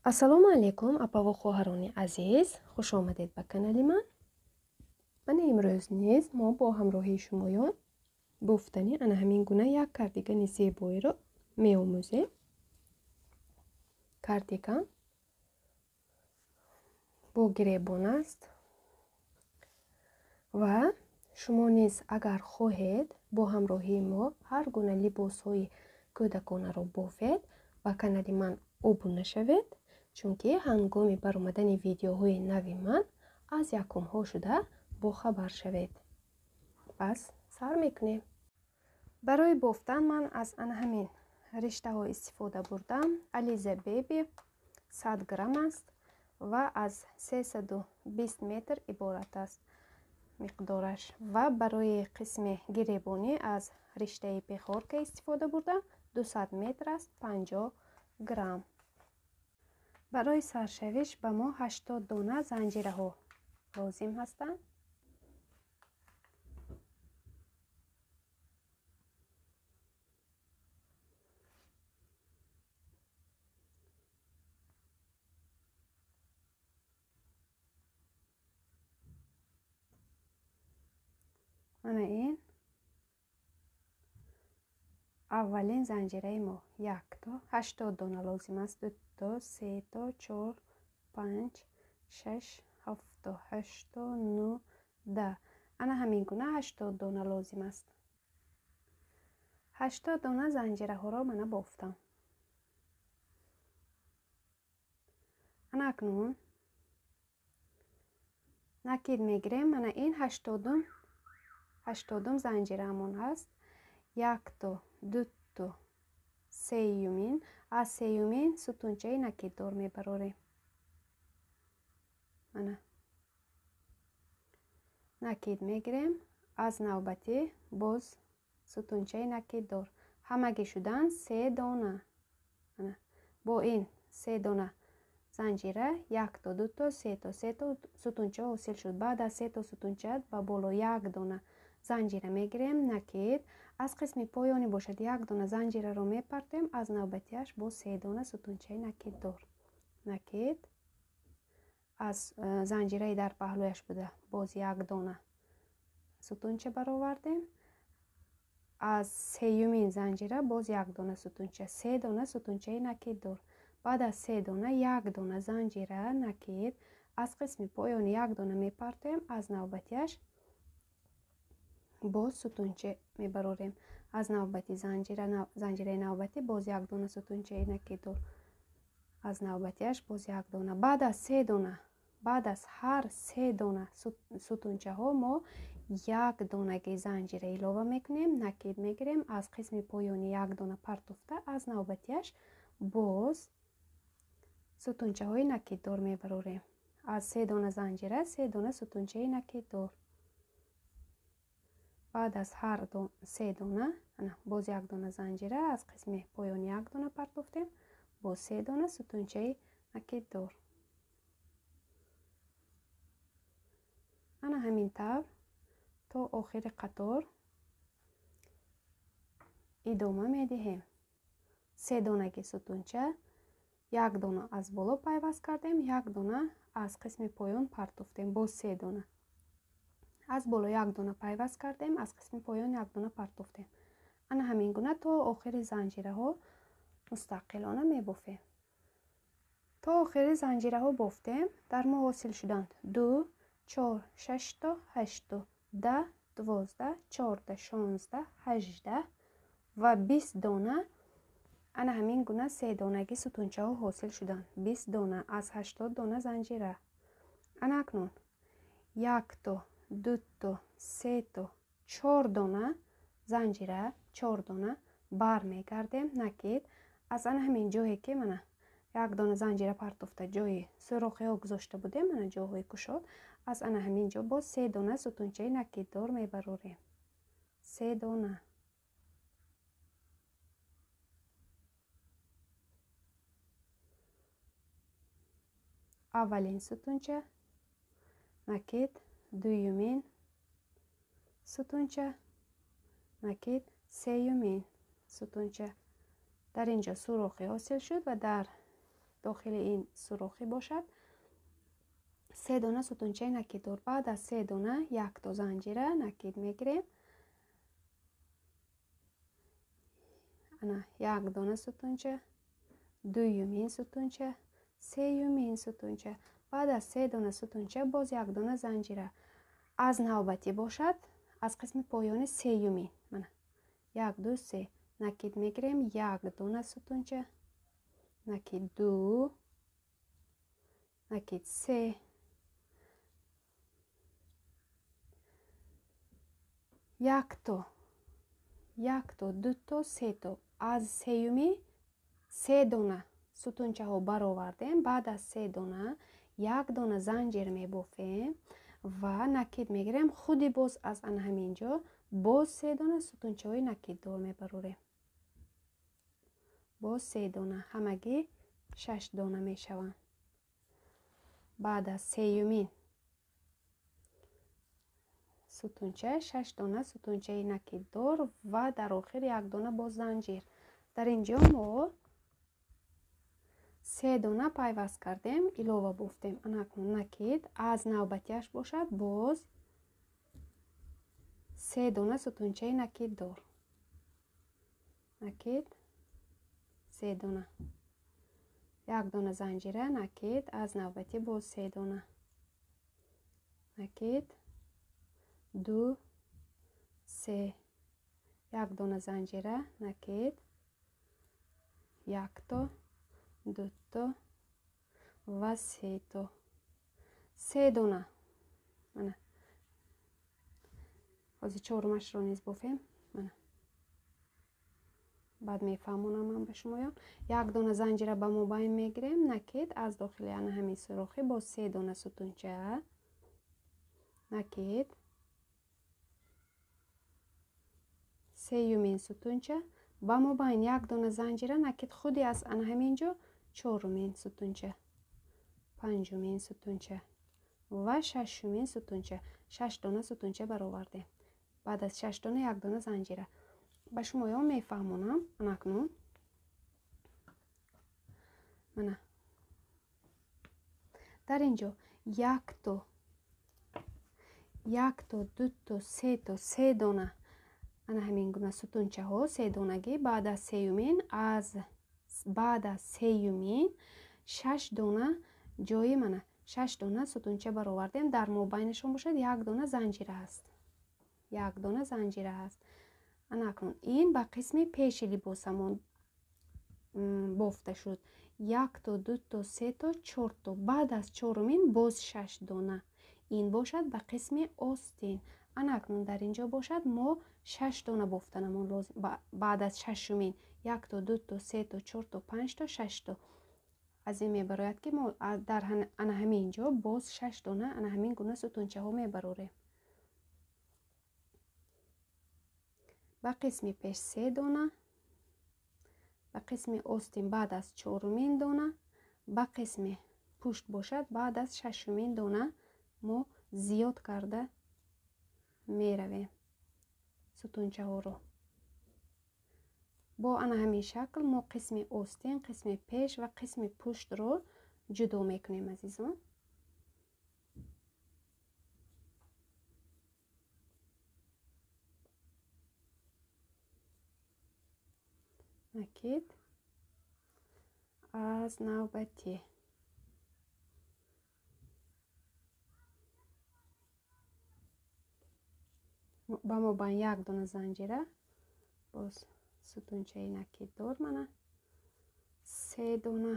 ассалому алайкум апаву хоҳарони азиз, хуш омадед ба канали ман. Имрӯз низ мо бо ҳамроҳии шумоён буфтани ана ҳамин гуна як кардигани зебоиро меомӯзем. Кардиган бо гиребон аст ва шумо низ агар хоҳед бо ҳамроҳии мо ҳар гуна либосҳои кӯдаконаро бофед, ба канали ман обуна шавед, чунки ҳангоми баромадани видеоҳои нави ман аз якумҳо шуда бохабар шавед. Пас сар мекунем. Барои бофтан ман аз ана ҳамин риштаҳо истифода бурдам. Alize Baby 100 грамм аст ва аз 320 метр иборат аст миқдораш. Ва барои қисми гиребонӣ аз риштаи пехорка истифода бурдам. 200 метр аст, 50 грамм. барои саршавиш ба мо 80 дона занҷираҳо лозим ҳастанд. мана ин аввалин занҷираи мо. як то 80 дона лозим аст. 2 то 3 то 4 5 6 7 то 8 то 9 10. ана ҳамин гуна 80 дона лозим аст. 80 дона занҷираҳоро мана бофтам. ана акнун накид мегирем. мана ин 80 занҷирамон ҳаст. як то 2 то сеюмин. аз сеюмин сутунчаи накиддор мебарорем. мана накид мегирем. аз навбати боз сутунчаи накиддор. ҳамаги шудан 3 дона. мана бо ин 3 дона занҷира 1 то 2 то 3 то 3 то сутунча ҳосил шуд. баъд аз 3 то сутунча ба боло 1 дона занҷира мегирем. накид аз қисми поёни бошад 1 дона занҷираро мепартем. аз навбатиаш бо 3 дона сутунчаи накиддор. накид аз занҷираи дар паҳлӯяш буда боз 1 дона сутунча баровардем. аз сеюмин занҷира боз 1 дона сутунча. 3 дона сутунчаи накиддор. баъд аз 3 дона 1 дона занҷира накид аз қисми поёни 1 дона мепартем. аз навбатиаш боз сутунча мебарорем. аз навбати занҷираи навбатӣ боз 1 дона сутунчаи накиддор. аз навбатиаш боз 1 дона. баъд аз 3 дона баъд аз ҳар 3 дона сутунчаҳо мо 1 донаги занҷира илова мекунем. накид мегирем. аз қисми поёни 1 дона партофта аз навбатиаш боз сутунчаҳои накиддор мебарорем. аз 3 дона занҷира 3 дона сутунчаи накиддор. баъд аз ҳар 3 дона боз 1 дона занҷира аз қисми поёни 1 дона партофтем. боз 3 дона сутунчаи накиддор. ана ҳамин тавр то охири қатор идома медиҳем. 3 донаги сутунча 1 дона аз боло пайваст кардем. 1 дона аз қисми поён партофтем. боз 3 дона аз боло 1 дона пайваст кардем. аз қисми поён 1 дона партофтем. ана ҳамин гуна то охири занҷираҳо мустақилона мебофем. то охири занҷираҳо бофтем. дар мо ҳосил шуданд 2 4 6 то 8 то 10 12 14 16 18 ва 20 дона ана ҳамин гуна 3 донаги сутунчаҳо ҳосил шуданд. 20 дона аз 80 дона занҷира. ана акнун 1 то 2 то 3 то 4 дона занҷира 4 дона бармегардем. накид аз ана ҳамин ҷое ки мана 1 дона занҷира партофта ҷои сурохиҳо гузошта будем, мана ҷоҳои кушод, аз ана ҳамин ҷо боз 3 дона сутунчаи накиддор мебарорем. 3 дона. аввалин сутунча накид, дуюмин сутунча накид, сеюмин сутунча. дар ин ҷо сурохи ҳосил шуд ва дар داخل این سوراخی باشد. 3 دانه ستونچه نکید دار. بعد از 3 دانه یک تا زنجیره نکید میگیریم. انا یک دانه ستونچه، دویمین ستونچه، سیومین ستونچه. بعد از 3 دانه ستونچه باز یک دانه زنجیره. از نوبتی باشد از قسم پایانی سیومین. من 1 2 3 نکید میگیریم. یک دانه ستونچه، نکید 2، نکید 3، یک تا، 2 تا، 3 تا. از سیومی 3 دانه ستونچه ها برآوردیم. بعد از 3 دانه یک دانه زنجیر میبافیم و نکید میگیریم. خودی باز از همینجا باز 3 دانه ستونچه های نکید دار میبروریم. باز 3 دانه، همگی 6 دانه میشوند. بعد از سیومین ستونچه 6 دانه ستونچه نکید دار و در آخر یک دانه باز زنجیر. در اینجا ما 3 دانه پیوست کردیم، علاوه بافتیم. اکنون نکید از نوبتیش باشد باز 3 دانه ستونچه نکید دار، نکید 3 دانه، یک دانه زنجیره نکید. از نوبتی باز 3 دانه نکید 2 3، یک دانه زنجیره نکید، یک تا، 2 تا و 3 تا. 3 دانه منه از چهارمش رو نیز بافیم. منه بعد میفهمونم من به شما. یک دانه زنجیره به مابین میگیریم، نکید از داخل همین سوراخی با 3 دانه ستونچه نکید، سیومین ستونچه با مابین یک دانه زنجیره نکید. خودی از همینجا چهارمین ستونچه، پنجمین ستونچه و ششمین ستونچه. 6 دانه ستونچه برآوردیم. بعد از 6 دانه یک دانه زنجیره. به شما یا میفهمونم. اکنون من در اینجا 1 تا، 2 تا، 3 تا، 3 دانه همین گونه ستونچه ها 3 دانگی. بعد از سیومین بعد از سیومین 6 دانه جای منه 6 دانه ستونچه برآوردیم. در مابینشون باشد یک دانه زنجیره است، یک دانه زنجیره است. اکنون این به قسم پیش لباسمون بافته شد. 1 تا، 2 تا، 3 تا، 4 تا. بعد از چهارمین باز 6 دانه. این باشد به قسم آستین. اکنون در اینجا باشد ما 6 دانه بافتنمون لازم. بعد از ششمین 1 تا، 2 تا، 3 تا، 4 تا، 5 تا، 6 تا. از این میبراید که ما در همینجا باز 6 دانه همین گونه ستونچه ها میبروریم. به قسم پیش 3 دانه، به قسم آستین بعد از چهارمین دانه، به قسم پشت باشد بعد از ششمین دانه ما زیاد کرده می رویم ستونچه ها رو. با همین شکل ما قسم آستین، قسم پیش و قسم پشت رو جدا میکنیم عزیزان. نکید از نوبتی با ما با یک دانه زنجیره باز ستونچه نکید دار منه 3 دانه،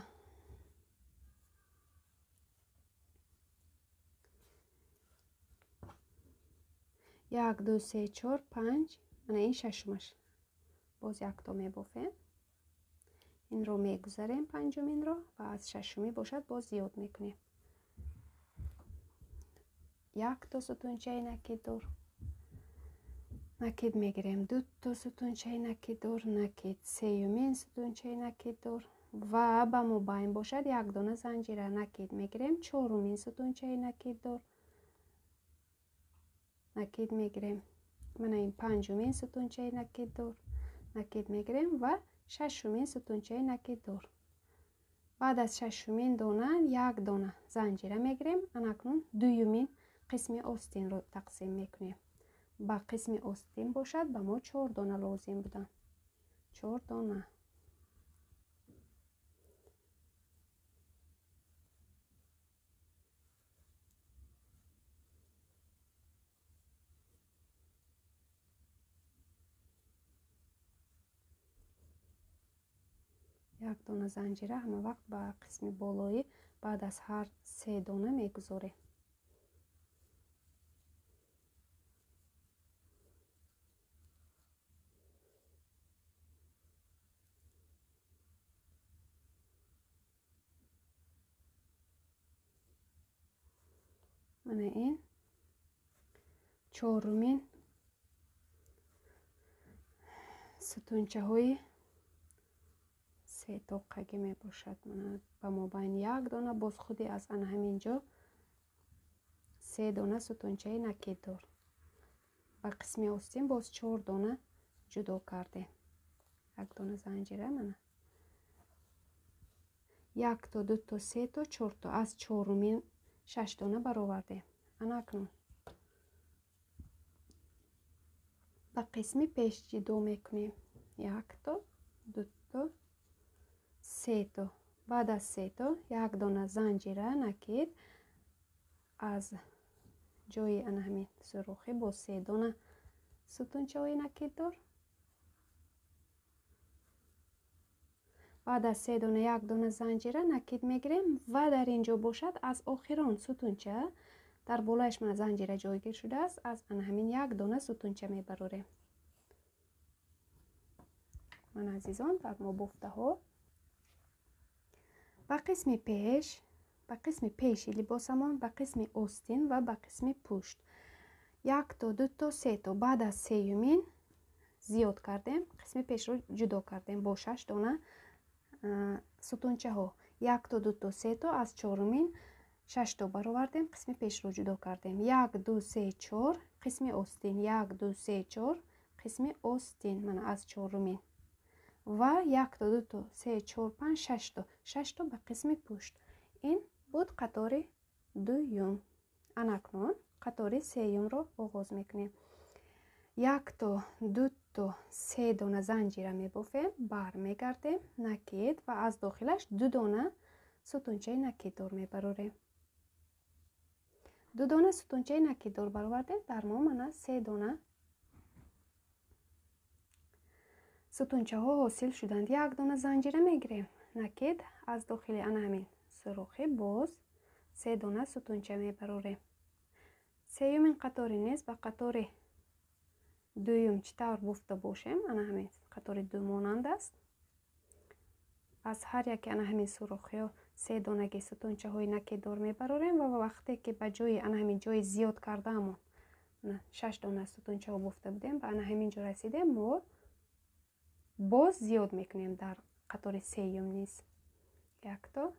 یک دو سه چهار پنج. منه این ششمش باز یک تا میبافیم. این رو میگذاریم پنجمین رو و از ششمی باشد باز زیاد میکنیم. یک تا ستونچه نکید دار نکید میگیریم، 2 تا ستونچه نکید دار نکید، سیومین ستونچه نکید دار و به مابین باشد یک دانه زنجیره نکید میگیریم، چهارمین ستونچه نکید دار نکید میگیریم. من این پنجمین ستونچه نکید دار نکید میگیریم و ششمین ستونچه نکید دار. بعد از ششمین دانه یک دانه زنجیره میگیریم. اکنون دویمین قسم آستین رو تقسیم میکنیم. با قسم آستین باشد به ما 4 دانه لازم بودن. 4 دانه. یک دانه زنجیره همه وقت با قسم بالایی بعد از هر 3 دانه میگذاریم. من این چهارمین ستونچه های 3 تاقگی می باشد. من با مابین یک دانه باز خودی از همینجا 3 دانه ستونچه نکید دار. با قسم آستین باز 4 دانه جدا کردیم. یک دانه زنجیره من 1 تا 2 تا 3 تا 4 تا از چهارمین 6 دانه برآوردیم. اکنون با قسم پیش جدا میکنیم. 1 تا 2 تا 3 تا. بعد از 3 تا یک دانه زنجیره نکید از جای همین سوراخی با 3 دانه ستونچه های نکید دار. بعد از 3 دانه یک دانه زنجیره نکید میگیریم و در اینجا باشد از آخران ستونچه در بالایش من زنجیره جایگیر شده است. از همین یک دانه ستونچه میبروریم. من عزیزان در ما بافته ها با قسم پیش لباسمان با قسم آستین و با قسم پشت 1 تا 2 تا 3 تا. بعد از سیومین زیاد کردیم. قسم پیش رو جدا کردیم با 6 دانه ستونچه ها. 1 تا 2 تا 3 تا از چهارمین 6 تا برآوردیم. قسم پیش رو جدا کردیم. 1 2 3 4 قسم آستین. 1 2 3 4 قسم آستین من از چهارمین و 1 تا 2 تا 3 4 5 6 تا به قسم پشت. این بود قطار دوم. اکنون قطار سوم رو آغاز میکنیم. 1 تا 2 تا 3 دانه زنجیره میبافیم. برمیگردیم نکید و از داخلش 2 دانه ستونچه نکید دار میبروریم. 2 دانه ستونچه نکید دار برآوردیم. در ما من 3 دانه ستونچه ها حاصل شدند. 1 دانه زنجیره میگیریم نکید از داخل همین سوراخی باز 3 دانه ستونچه میبروریم. سومین قطاری نیز به قطار دوم چطور بافته باشیم همین قطار دو مانند است. از هر یک همین سوراخی ها 3 دانگی ستونچه های نکید دار میبروریم و وقتی که به جای همین جای زیاد کرده همون 6 دانه ستونچه ها بافته بودیم به همین جا رسیدیم. ما باز زیاد میکنیم در قطار سوم نیز. 1 تا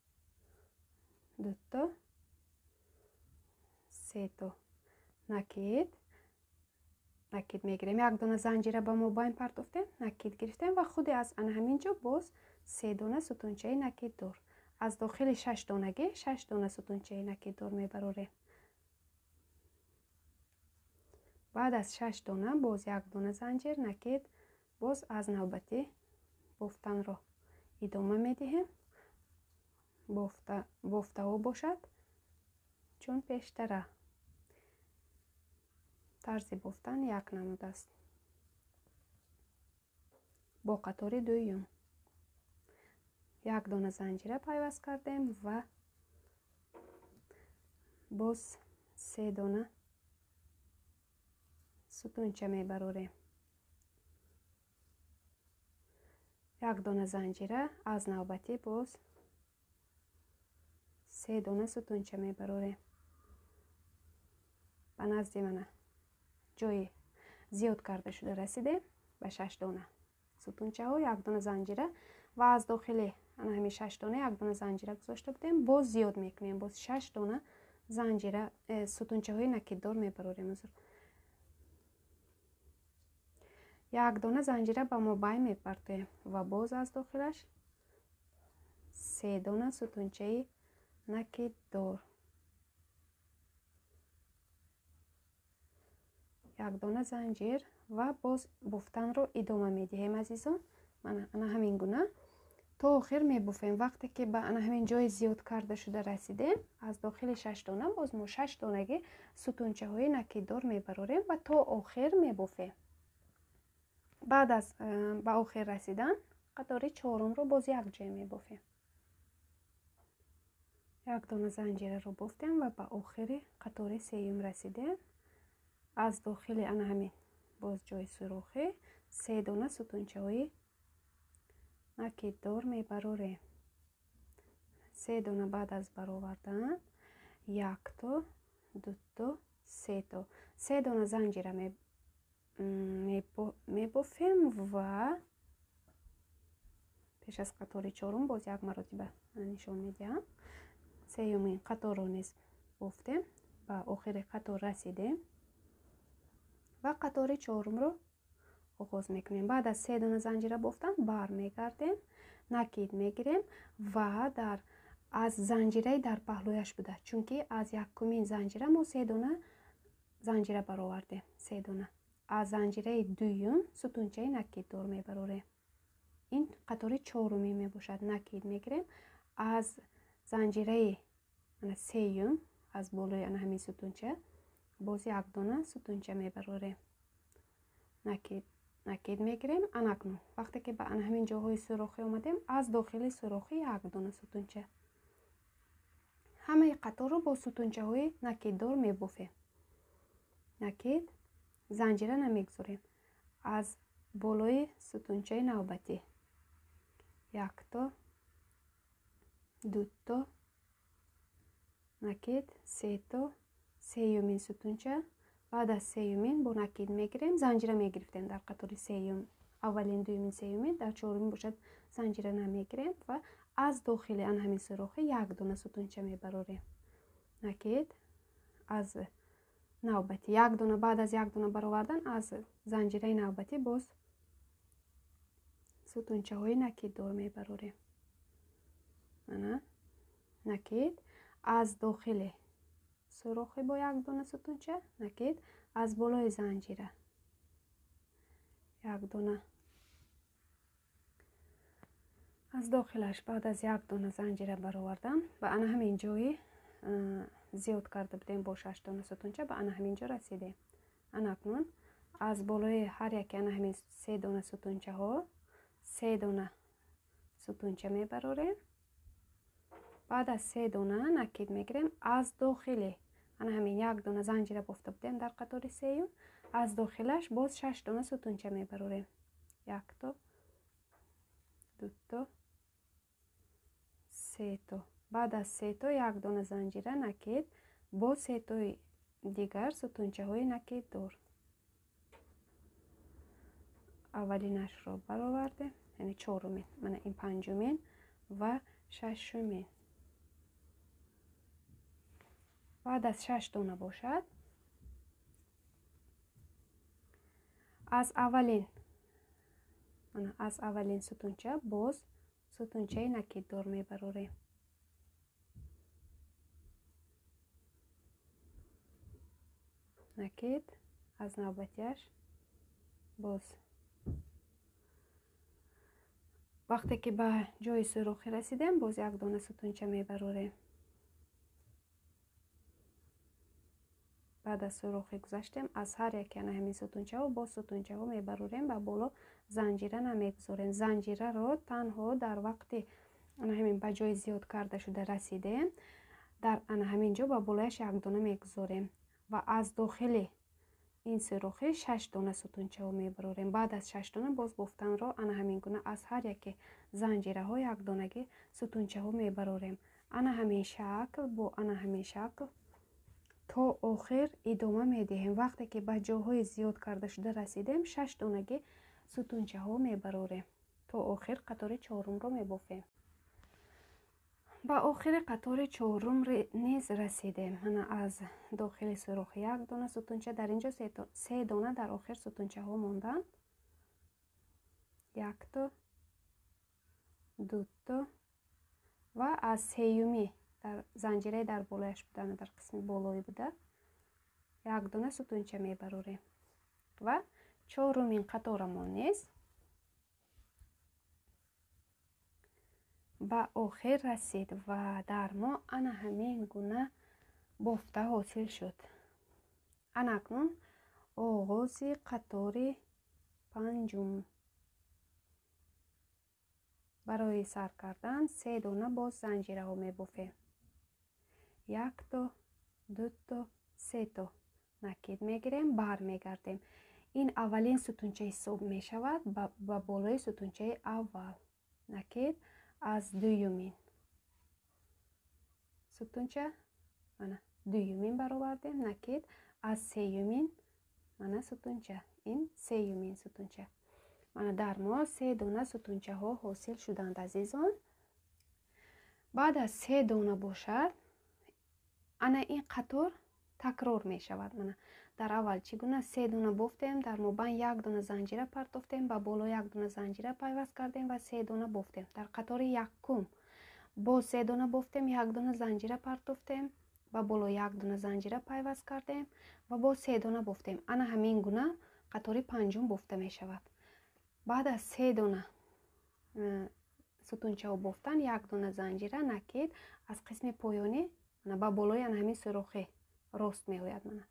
2 تا 3 تا نکید میگیریم. 1 دانه زنجیره با مابین پرتافتیم نکید گرفتیم و خودی از همینجا باز 3 دانه ستونچه نکید دار از داخل 6 دانگی 6 دانه ستونچه نکید دار میبروریم. بعد از 6 دانه باز 1 دانه زنجیر نکید باز از نوبتی بافتن را ادامه میدهیم. بافته ها باشد چون پیشتره طرز بافتن یک نمود است. با قطار دوم 1 دانه زنجیره پیوست کردیم و باز 3 دانه ستونچه میبروریم. 1 دانه زنجیره از نوبتی باز 3 دانه ستونچه میبروریم. به نزد من جای زیاد کرده شده رسیده به 6 دانه ستونچه ها 1 دانه زنجیره و از داخل همین 6 دانه 1 دانه زنجیره گذاشته بودیم. باز زیاد میکنیم. باز 6 دانه زنجیره ستونچه های نکید دار میبروریم. 1 دانه زنجیره با مابین میپرتیم و باز از داخلش سه دانه ستونچه نکیددار، یک دانه زنجیر و باز بفتن رو ادامه میدهیم عزیزان. انا همین گونه تا آخر میبافیم. وقتی که به انا همین جای زیاد کرده شده رسیدیم، از داخل 6 دانه باز ما 6 دانگی ستونچه های نکیددار میبراریم و تا آخر میبافیم. بعد از به آخر رسیدن قطار چهارم رو باز یک جای میبافیم. یک دانه زنجیره رو بافتیم و به آخر قطار سوم رسیدیم. از داخل انا همین باز جای سوراخی 3 دانه ستونچه های نکیددار میبراریم. 3 دانه بعد از برآوردن 1 تا 2 تا 3 تا 3 دانه زنجیره میبافیم و پیش از قطار چهارم باز یک مرتبه نشان میدهم. سومین قطار رو نیز بافتیم، به آخر قطار رسیدیم و قطار چهارم رو آغاز میکنیم. بعد از 3 دانه زنجیره بافتن بر میگردیم، نکید میگیریم و از زنجیره در پهلویش بوده، چون که از یکمین زنجیره ما 3 دانه زنجیره برآوردیم. 3 دانه از زنجیره دوم ستونچه نکیددار میبراریم. این قطار چهارمی میباشد. نکید میگیریم، از زنجیره سوم از بالای همین ستونچه باز یک دانه ستونچه میبراریم. نکید میگیریم. انکنون وقتی که به همین جاهای سوراخی آمدیم، از داخل سوراخی یک دانه ستونچه، همه قطار رو با ستونچه های نکیددار میبافیم. نکید زنجیره نمیگذاریم. از بالای ستونچه نوبتی 1 تا 2 تا نکید 3 تا سومین ستونچه. بعد از سومین با نکید میگیریم، زنجیره میگرفتیم در قطار سوم، اولین دومین سومین، در چهارمین باشد زنجیره نمیگیریم و از داخل آن همین سوراخی یک دانه ستونچه میبراریم. نکید از نوبتی یک دانه، بعد از یک دانه برآوردن از زنجیره نوبتی باز ستونچه های نکیددار میبراریم. نکید از داخل سوراخی با یک دانه ستونچه، نکید از بالای زنجیره یک دانه، از داخلش بعد از یک دانه زنجیره برآوردن به انا همین جایی زیاد کرده بودیم با 6 دانه ستونچه، به انا همین جا رسیدیم. اکنون از بالای هر یک انا همین 3 دانه ستونچه ها 3 دانه ستونچه میبراریم. بعد از 3 دانه نکید میگیریم، از داخل انا همین یک دانه زنجیره بافته بودیم در قطار سوم، از داخلش باز 6 دانه ستونچه میبراریم. 1 تا 2 تا 3 تا. بعد از 3 تا یک دانه زنجیره نکید با 3 تا دیگر ستونچه های نکیددار. اولینش رو برآوردیم، یعنی چهارمین، من این پنجمین و ششمین. بعد از 6 دانه باشد، از اولین ستونچه باز ستونچه نکیددار میبراریم. نکید از نوبتیش باز وقتی که به جای سوراخی رسیدیم باز یک دانه ستونچه میبراریم. بعد از سوراخی گذشتیم، از هر یک همین ستونچه ها با ستونچه ها میبراریم و بالا زنجیره نمیگذاریم. زنجیره رو تنها در وقتی همین به جای زیاد کرده شده رسیدیم در همین جا با بالایش یک دانه میگذاریم و از داخل این سوراخی 6 دانه ستونچه ها میبراریم. بعد از 6 دانه باز بافتن را همین گونه از هر یک زنجیره ها یک دانگی ستونچه ها میبراریم. همین شکل با همین شکل تا آخر ادامه میدهیم. وقتی که به جاهای زیاد کرده شده رسیدیم 6 دانگی ستونچه ها میبراریم تا آخر قطار چهارم رو میبافیم. با آخر قطار چهارم نیز رسیدیم. من از داخل سوراخ یک دانه ستونچه، در اینجا 3 دانه در آخر ستونچه ها ماندند. 1 تا 2 تا و از سیومی در زنجیره در بالایش بودن در قسم بالایی بوده یک دونه ستونچه میبروریم و چهارمین قطارمون نیز به آخر رسید و در ما انا همین گونه بافته حاصل شد. انا اکنون آغاز قطار پنجم. برای سر کردن 3 دانه باز زنجیره ها می بافیم. 1 تا 2 تا 3 تا نکید میگیریم، بر میگردیم. این اولین ستونچه حساب می شود با بالای ستونچه اول. نکید از دویمین ستونچه mana دویمین برآوردیم. نکید از سیومین mana ستونچه، این سیومین ستونچه. mana در ما 3 دانه ستونچه ها حاصل شدند عزیزان. بعد از 3 دانه باشد انا این قطار تکرار می شود. mana در اول چگونه 3 دانه بافتیم، در مابین 1 دانه زنجیره پرتافتیم، با بالا 1 دانه زنجیره پیوست کردیم و 3 دانه بافتیم. در قطار یکم با 3 دانه بافتیم، 1 دانه زنجیره پرتافتیم، با بالا 1 دانه زنجیره پیوست کردیم و با 3 دانه بافتیم. انا همین گونه قطار پنجم بافته می شود. بعد از 3 دانه ستونچه ها بافتن 1 دانه زنجیره نکید از قسم پایانی با بالای همین سوراخی راست می آید. من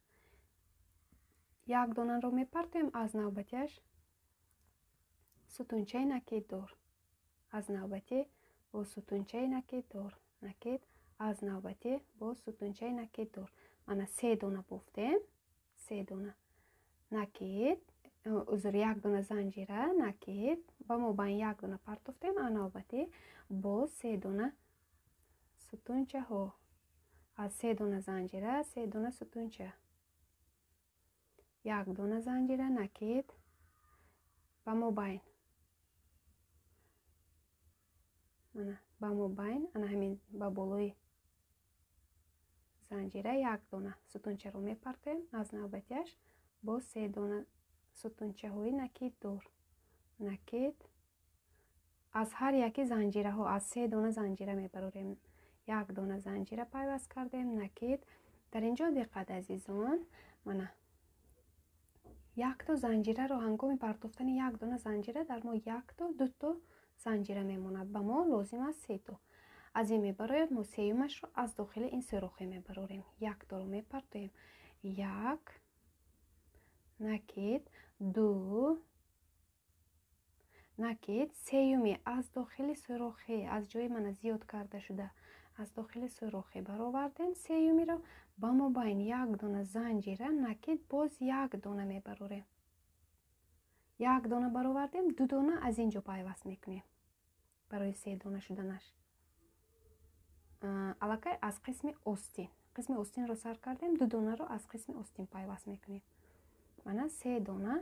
1 دانه رو می پرتیم، از نوبتیش ستونچه نکید دار، از نوبتی با ستونچه نکید دار، نکید از نوبتی با ستونچه نکید دار. من 3 دانه بافتیم، 3 دانه نکید عذر 1 دانه زنجیره نکید با مابین 1 دانه پرتافتیم، از نوبتی با 3 دانه ستونچه ها، از 3 دانه زنجیره 3 دانه ستونچه، 1 دانه زنجیره نکید با مابین با مابین انا همین با بالای زنجیره 1 دانه ستونچه رو میپرتیم، از نوبتیش با 3 دانه ستونچه های نکید دار، نکید از هر یکی زنجیره ها از 3 دانه زنجیره میبروریم. 1 دانه زنجیره پیوست کردیم، نکید. در اینجا دقت عزیزان، من 1 تا زنجیره رو هنگام پرتافتن 1 دانه زنجیره در ما 1 تا 2 تا زنجیره میماند، به ما لازم است 3 تا. از این میبراید ما سیومش رو از داخل این سوراخی میبروریم. 1 تا رو میپرتیم، 1 نکید 2 نکید سیومی از داخل سوراخی، از جای من زیاد کرده شده از داخل سوراخی برآوردیم. سیومی رو با مابین 1 دانه زنجیره نکید باز 1 دانه میبروریم. 1 دانه برآوردیم، 2 دانه از اینجا پیوست میکنیم برای 3 دانه شدنش. الکی از قسم آستین رو سر کردیم، 2 دانه رو از قسم آستین پیوست میکنیم. من 3 دانه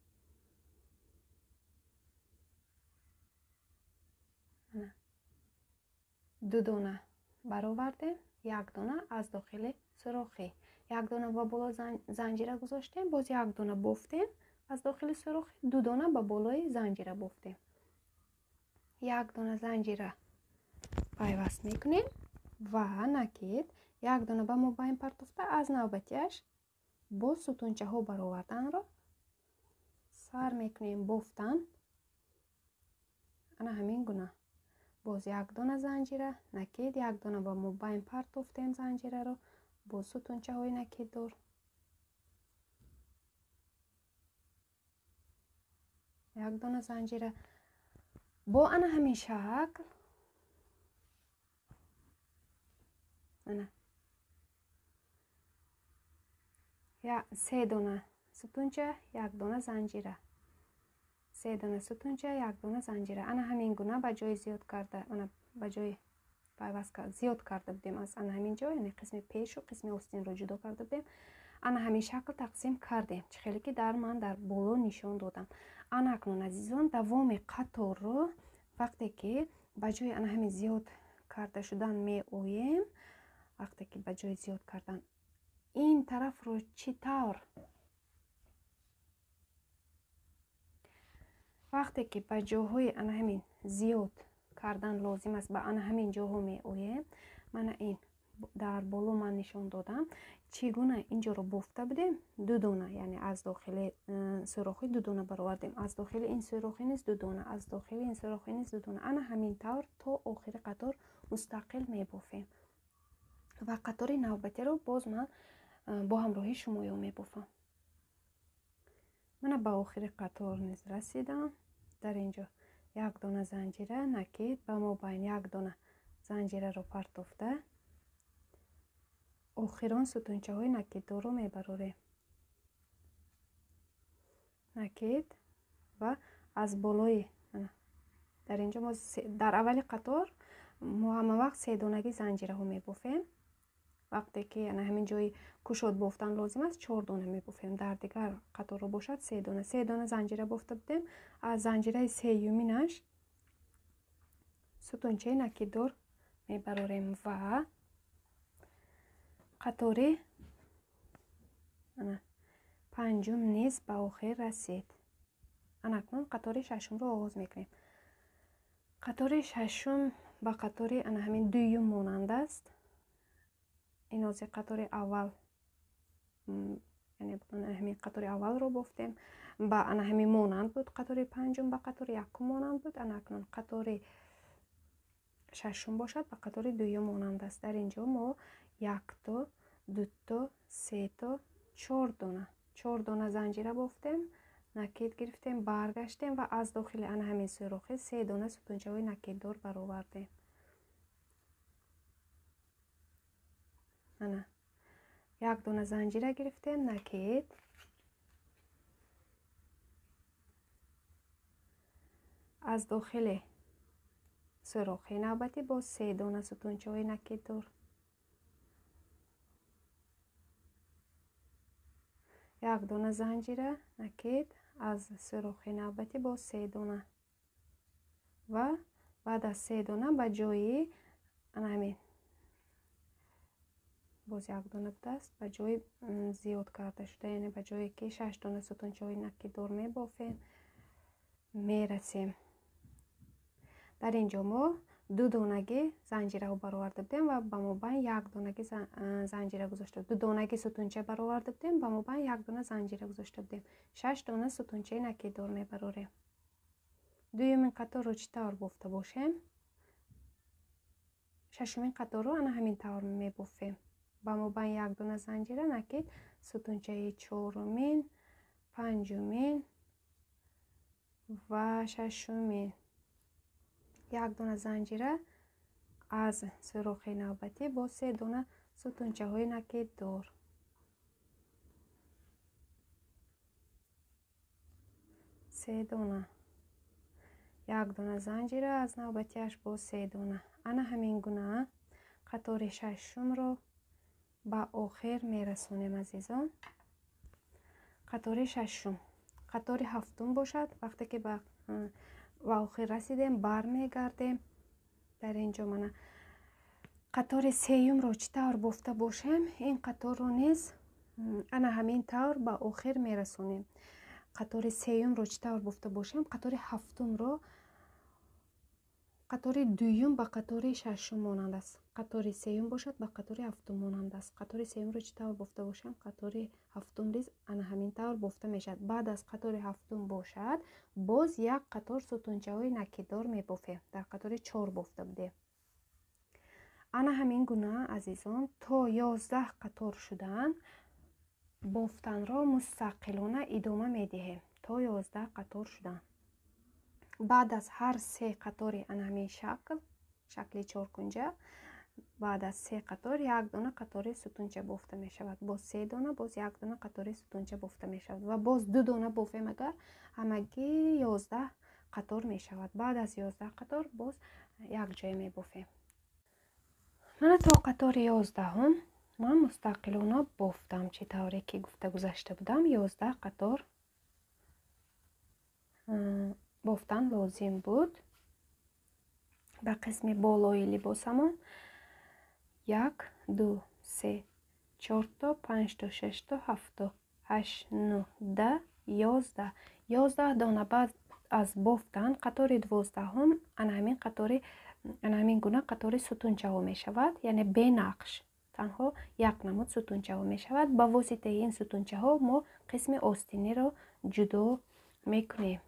دو دانه برآوردیم، 1 دانه از داخل سوراخی، 1 دانه با بالا زنجیره گذاشتیم، باز 1 دانه بافتیم از داخل سوراخی، 2 دانه با بالای زنجیره بافتیم. 1 دانه زنجیره پیوست میکنیم و نکید 1 دانه با مابین پرتافته، از نوبتیش با ستونچه ها برآوردن رو سر میکنیم بافتن. انا همین گونه باز 1 دانه زنجیره نکید، 1 دانه با مابین پرتافتیم زنجیره رو با ستونچه های نکید دار، 1 دانه زنجیره با انا همین شکل انا 3 دانه ستونچه 1 دانه زنجیره، 3 دانه ستونچه 1 دانه زنجیره. انا همین گونه با جای زیاد کرده، انا با جای پیوست کرد زیاد کرده بودیم از انا همین جا، یعنی قسم پیش و قسم آستین رو جدا کرده بودیم. انا همین شکل تقسیم کردیم چه خیلی که در من در بالا نشان دادم. انا اکنون عزیزان دوام قطار رو وقتی که با جای انا همین زیاد کرده شدن می آییم، وقتی که با جای زیاد کردن این طرف رو چطور، وقتی که با جاهای انا همین زیاد кардан лозим аст. Ба ана ҳамин ҷоҳо меоем. мана ин дар боло ман нишон додам чӣ гуна инҷоро бофта будем. ду дона, яъне аз дохили сурохи ду дона баровардем, аз дохили ин сурохи низ ду дона, аз дохили ин сурохи низ ду дона. ана ҳамин тавр то охири қатор мустақил мебофем. ва қатори навбатиро боз ман бо ҳамроҳи шумоён мебофам. мана ба охири қатор низ расидам. дар инҷо як дона занҷира накид ба мобайн як дона занҷираро партофта охирон сутунчаҳои накиддорро мебарорем. накид ва аз болои дар инҷо мо дар аввали қатор мо ҳама вақт се донагӣ занҷираҳо мебофем. вақте ки ҳамин ҷои кушод бофтан лозим аст 4 дона мебофем. дар дигар қаторро бошад 3 дона. 3 дона занҷира бофта будем. аз занҷираи сеюминаш сутунчаи накиддор мебарорем ва қатори панҷум низ ба охир расид. анакнун қатори шашумро оғоз мекунем. қатори шашум ба қатори ҳамин дуюм монанд аст. ин ҳозир қатори аввал, яъне ҳамин қатори аввалро бофтем. ба ҳамин монанд буд. қатори панҷум ба қатори якум монанд буд. анакнун қатори шашум бошад ба қатори дуюм монанд аст. дар инҷо мо якто, дуто, сето, 4 дона 4 дона занҷира бофтем, накид гирифтем, баргаштем ва аз дохили ҳамин сурохи 3 дона сутунчаҳои накиддор баровардем. ана як дона занҷира гирифтем, накид, аз дохили сурохи навбатӣ боз 3 дона сутунчаҳои накиддор, як дона занҷира, накид, аз сурохи навбатӣ боз 3 дона ва баъд аз 3 дона ба ҷои ҳамин боз як дона будааст, ба ҷои зиёд карда шуда, яъне ба ҷое ки 6 дона сутунчаҳои накиддор мебофем, мерасем. дар инҷо мо 2 донагӣ занҷираҳо бароварда будем ва ба мобайн 1 донагӣ занҷира гузошта будем. 2 донагӣ сутунча бароварда будем, ба мобайн 1 дона занҷира гузошта будем. 6 дона сутунчаи накиддор мебарорем. дуюмин қаторро чӣ тавр бофта бошем? шашумин қаторро ҳамин тавр мебофем. ба мобайн 1 дона занҷира, накид, сутунчаи чорумин, панҷумин ва шашумин. 1 дона занҷира аз сурохи навбатӣ бо 3 дона сутунчаҳои накиддор. 3 дона. 1 дона занҷира аз навбатиаш бо 3 дона. ана ҳамин гуна қатори шашумро ба охир мерасонем азизон. қатори шашум қатори ҳафтум бошад. вақте ки ба охир расидем, бармегардем. дар инҷо мана қатори сеюмро чӣ тавр бофта бошем? ин қаторро низ ана ҳамин тавр ба охир мерасонем. қатори сеюмро чӣ тавр бофта бошем? қатори ҳафтумро қатори дуюм ба қатори шашум монанд аст. қатори сеюм бошад ба қатори ҳафтум монанд аст. қатори сеюмро чӣ тавр бофта бошем? қатори ҳафтум низ ана ҳамин тавр бофта мешавад. баъд аз қатори ҳафтум бошад, боз як қатор сутунчаҳои накиддор мебофем. дар қатори 4 бофта будем. ана ҳамин гуна азизон то 11 қатор шудан бофтанро мустақилона идома медиҳем. то 11 қатор шудан. баъд аз ҳар 3 қатори ҳамин шакли чоркунҷа, баъд аз 3 қатор 1 дона қатори сутунча бофта мешавад. боз 3 дона, боз 1 дона қатори сутунча бофта мешавад ва боз 2 дона бофем, агар ҳамагӣ 11 қатор мешавад. баъд аз 11 қатор боз як ҷой мебофем. мана то қатори 11 ман мустақилона бофтам. чӣ тавре ки гуфта гузашта будам, 11 қатор бофтан лозим буд. ба қисми болои либосамон 1, 2, 3, 4, 5, 6, 7, 8, 9, 10, 11 дона. баъд аз бофтан қатори 12 ана ҳамин гуна қатори сутунчаҳо мешавад, яъне бенақш танҳо як намуд сутунчаҳо мешавад. Ба воситаи ин сутунчаҳо мо қисми остиниро ҷудо мекунем.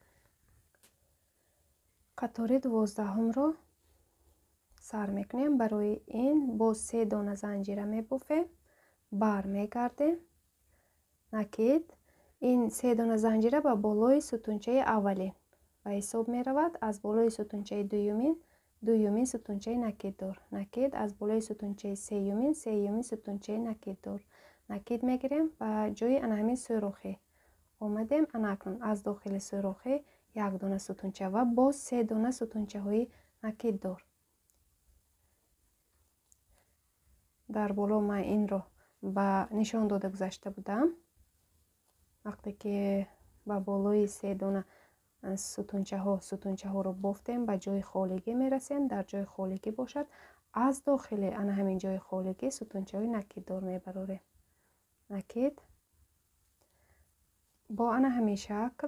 қатори 12-ро сар мекунем. барои ин боз 3 дона занҷира мебофем, бармегардем, накид. ин 3 дона занҷира ба болои сутунчаи аввалин ба ҳисоб меравад. аз болои сутунчаи дуюмин сутунчаи накиддор, накид аз болои сутунчаи сеюмин сутунчаи накиддор. накид мегирем ба ҷои ана ҳамин сӯрохе омадем. ана акнун аз дохили сӯрохе як дона сутунча ва боз 3 дона сутунчаҳои накиддор. дар боло ман инро ба нишон дода гузашта будам. вақте ки ба болои 3 дона сутунчаҳоро бофтем, ба ҷои холигӣ мерасем. дар ҷои холигӣ бошад, аз дохили ана ҳамин ҷои холигӣ сутунчаҳои накиддор мебарорем. накид бо ана ҳамин шакл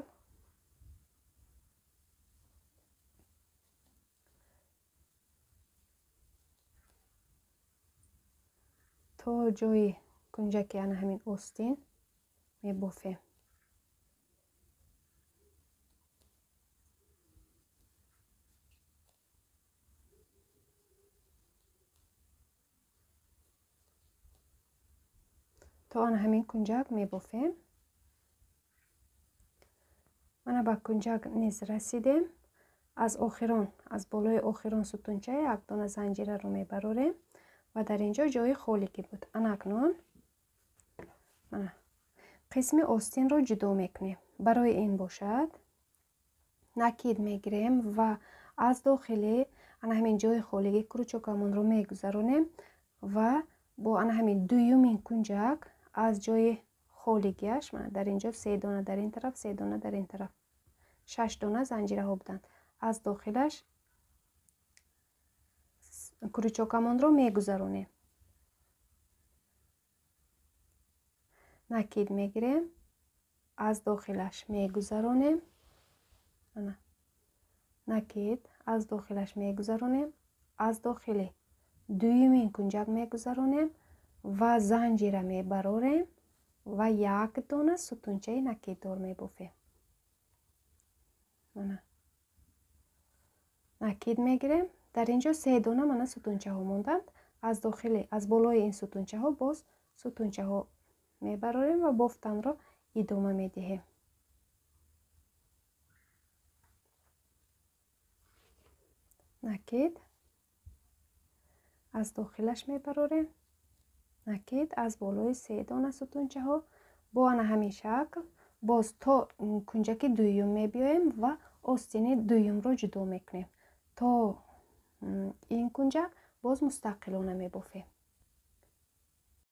то ҷои кунҷаки ана ҳамин остин мебофем. то ана ҳамин кунҷак мебофем. мана ба кунҷак низ расидем. аз болои охирон сутунча як дона занҷираро мебарорем ва дар инҷо ҷои холигӣ буд. ана акнун қисми остинро ҷудо мекунем. барои ин бошад, накид мегирем ва аз дохили ана ҳамин ҷои холигӣ крючокамонро мегузаронем ва бо ана ҳамин дуюмин кунҷак аз ҷои холигиаш, дар инҷо 3 дона дар ин тараф, 3 дона дар ин тараф, 6 дона занҷираҳо буданд. аз дохилаш крючокамонро мегузаронем. накид мегирем, аз дохилаш мегузаронем. накид аз дохилаш мегузаронем, аз дохили дуюмин кунҷак мегузаронем ва занҷира мебарорем ва як дона сутунчаи накиддор мебофем. накид мегирем. дар инҷо 3 дона мана сутунчаҳо монданд. аз болои ин сутунчаҳо боз сутунчаҳо мебарорем ва бофтанро идома медиҳем. накид аз дохилаш мебарорем. накид аз болои 3 дона сутунчаҳо бо ана ҳамин шакл боз то кунҷаки дуюм мебиёем ва остини дуюмро ҷудо мекунем. то ин кунҷак боз мустақилона мебофем.